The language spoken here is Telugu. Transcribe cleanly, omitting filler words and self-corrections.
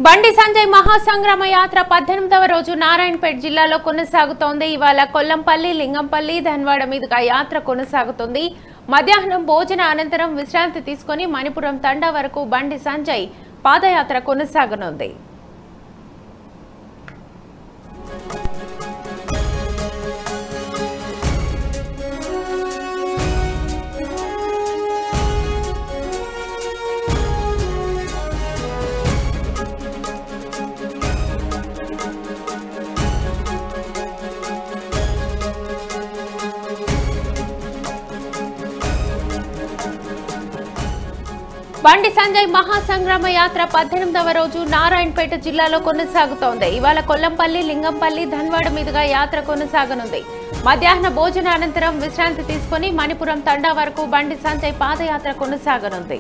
బండి సంజయ్ మహాసంగ్రామ యాత్ర 18వ రోజు నారాయణపేట జిల్లాలో కొనసాగుతోంది. ఇవాళ కొల్లంపల్లి, లింగంపల్లి, ధన్వాడ మీదుగా యాత్ర కొనసాగుతుంది. మధ్యాహ్నం భోజన అనంతరం విశ్రాంతి తీసుకుని మణిపురం తండా వరకు బండి సంజయ్ పాదయాత్ర కొనసాగనుంది. బండి సంజయ్ మహాసంగ్రామ యాత్ర 18వ రోజు నారాయణపేట జిల్లాలో కొనసాగుతోంది. ఇవాళ కొల్లంపల్లి, లింగంపల్లి, ధన్వాడ మీదుగా యాత్ర కొనసాగనుంది. మధ్యాహ్న భోజన అనంతరం విశ్రాంతి తీసుకుని మణిపురం తండా వరకు బండి సంజయ్ పాదయాత్ర కొనసాగనుంది.